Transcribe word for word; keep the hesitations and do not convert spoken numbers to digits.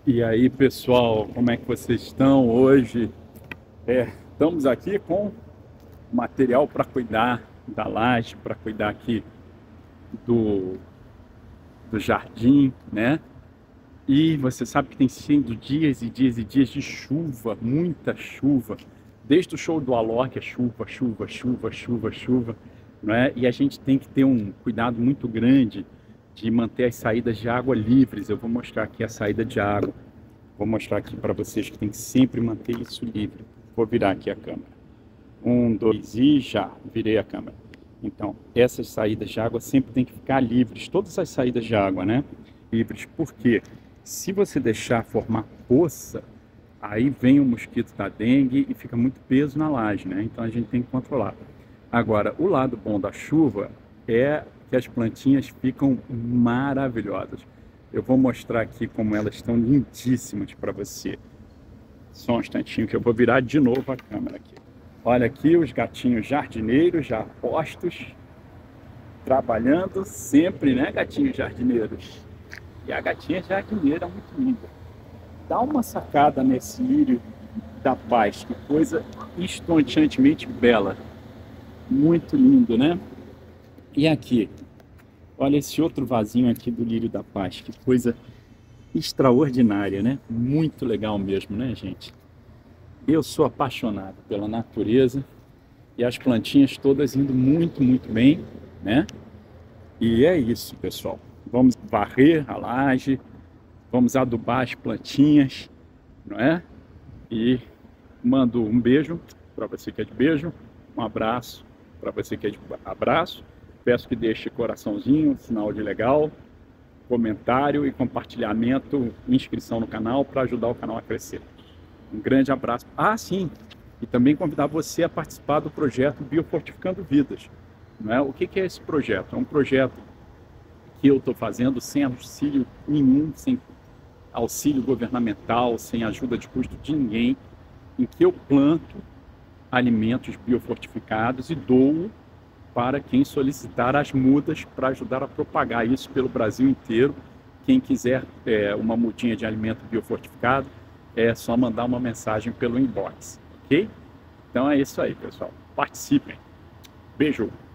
E aí, pessoal, como é que vocês estão hoje? É, estamos aqui com material para cuidar da laje, para cuidar aqui do, do jardim, né? E você sabe que tem sido dias e dias e dias de chuva, muita chuva. Desde o show do Alok, é chuva, chuva, chuva, chuva, chuva, não é? E a gente tem que ter um cuidado muito grande de manter as saídas de água livres. Eu vou mostrar aqui a saída de água. Vou mostrar aqui para vocês que tem que sempre manter isso livre. Vou virar aqui a câmera. Um, dois e já virei a câmera. Então, essas saídas de água sempre tem que ficar livres. Todas as saídas de água, né? Livres. Por quê? Se você deixar formar poça, aí vem o mosquito da dengue e fica muito peso na laje, né? Então a gente tem que controlar. Agora, o lado bom da chuva é que as plantinhas ficam maravilhosas. Eu vou mostrar aqui como elas estão lindíssimas para você. Só um instantinho que eu vou virar de novo a câmera aqui. Olha aqui os gatinhos jardineiros já postos, trabalhando sempre, né, gatinhos jardineiros? E a gatinha jardineira é muito linda. Dá uma sacada nesse lírio da paz, que coisa estonteantemente bela. Muito lindo, né? E aqui, olha esse outro vasinho aqui do lírio da paz, que coisa extraordinária, né? Muito legal mesmo, né, gente? Eu sou apaixonado pela natureza e as plantinhas todas indo muito, muito bem, né? E é isso, pessoal. Vamos varrer a laje, vamos adubar as plantinhas, não é? E mando um beijo para você que é de beijo, um abraço para você que é de abraço. Peço que deixe coraçãozinho, sinal de legal, comentário e compartilhamento, inscrição no canal para ajudar o canal a crescer. Um grande abraço. Ah, sim! E também convidar você a participar do projeto Biofortificando Vidas. Não é? O que é esse projeto? É um projeto que eu estou fazendo sem auxílio nenhum, sem auxílio governamental, sem ajuda de custo de ninguém, em que eu planto alimentos biofortificados e dou para quem solicitar as mudas para ajudar a propagar isso pelo Brasil inteiro. Quem quiser é, uma mudinha de alimento biofortificado, é só mandar uma mensagem pelo inbox, ok? Então é isso aí, pessoal. Participem. Beijo!